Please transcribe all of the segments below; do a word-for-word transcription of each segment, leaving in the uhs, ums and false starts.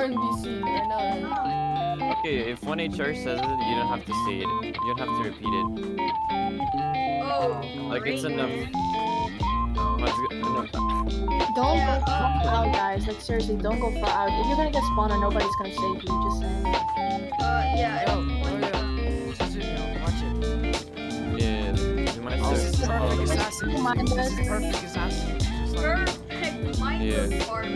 N B C. I know. Okay, if one H R says it, you don't have to say it. You don't have to repeat it. Oh, like it's great. enough. Oh, that's good. Enough. Don't Yeah, go far um, out, guys. Like seriously, don't go far out. If you're gonna get spawned, and nobody's gonna save you. Just saying. Uh, yeah. Yo, it's oh one- yeah. Suzuki, watch it. Yeah, the money Oh, this is starts. perfect Oh, assassin. Mind This us. is perfect assassin. Just like Perfect. Mine Yeah. was farm.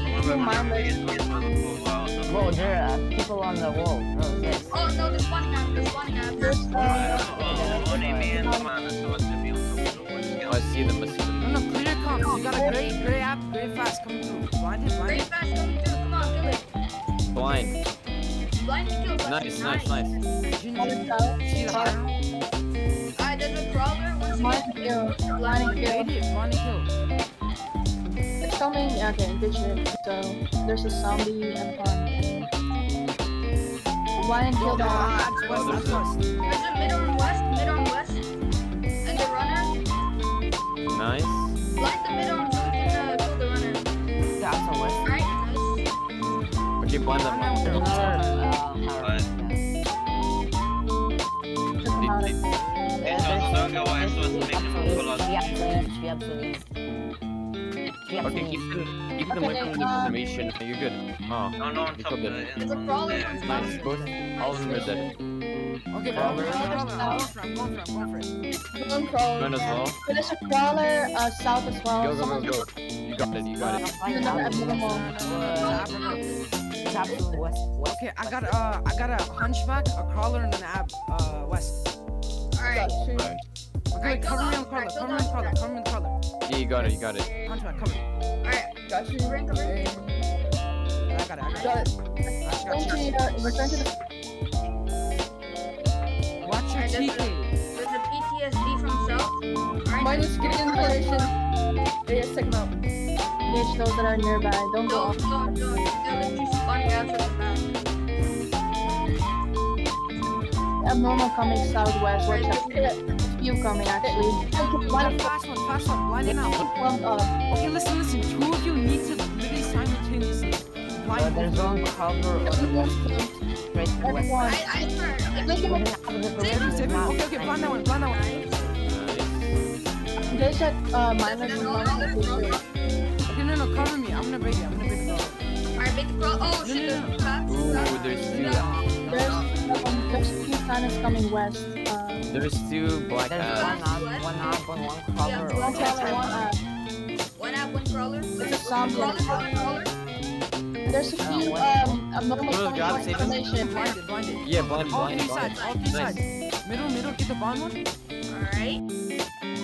Bro, there are people on the wall. Bro, this. Oh no, there's one guy. There's one guy. There's uh, I see them. I see them. no, no, clear comms. You got a great, great app, great fast coming through. Blinded, Very blinded. fast coming through. Come on, kill it. Blind. Blind kill. Nice, Nice, nice, nice. Junior, Blind out. see the high? Alright, there's a crawler. What's Blind kill. Blind kill. Idiot, blinded kill. It's coming. Yeah, okay, good shit. So there's a zombie and pun. Blind kill Ah, that. that's west, that's west. There's a mid arm west, mid arm west, and the runner. Nice. Blind the mid arm so we can uh, kill the runner. Yeah, also west. Alright, nice. Okay, blind them. There's another, uh, Harvard, Okay, keep them, keep them away from the information. You're good. Oh, No, no, on you top killed of it. it. There's a crawler. Nice. Both, all of them are dead. Okay, Crawler. crawler, crawler. I'm going for it, I'm going for it, I'm going for it. One crawler. Run as well. There's a crawler uh, south as well. Go, go, go, go. You got it. You got it. Another abnormal. west, west. Okay, I got uh, I got a hunchback, a crawler, and an ab uh west. Alright. Alright. Okay, wait, cover me on crawler, cover me on crawler, cover me on crawler. Yeah, you got it. You got it. Hunchback, cover me. Alright. Got you. Cover, cover. I got it, I got Got it. it. Got you, got you. Return to the. Watch your Alright, T there's K. a, there's a P T S D from south. Alright. Minus getting information. Yeah, yeah, check them out. Engage those that are nearby. Don't go Don't, off. don't, don't. They're literally spawning out to the back. Abnormal coming southwest. Watch out. Few coming actually. One fast one, fast one, blinding out. One up. Okay, listen, listen. Two of you need to literally simultaneously Uh, blind there's both. one cover on the west, straight to the west. Everyone. I, I swear. Within the opposite Seven, direction, seven. not Okay, okay, blind that one, blind that one. Engage that uh, minus There's and another minus. crawler. Okay, no, no, cover me. I'm gonna bait it. I'm gonna bait the girl. Alright, make the crawl. Oh No, shit, no, there's no. fast. Ooh, there's two. There's um, there's two cannons coming west. Uh, There's two black There's abs. one up, one up, and one cover. Yeah, on one the crawler, one west. uh, One app, one crawler. It's a zombie. Crawler, crawler, crawler. There's a Uh, few one- um abnormal Oh, coming God, for save us. information. Blinded, blinded. Yeah, blind, All blind, three blind. sides, all three Nice. sides. Middle, middle, get the bond one. Alright.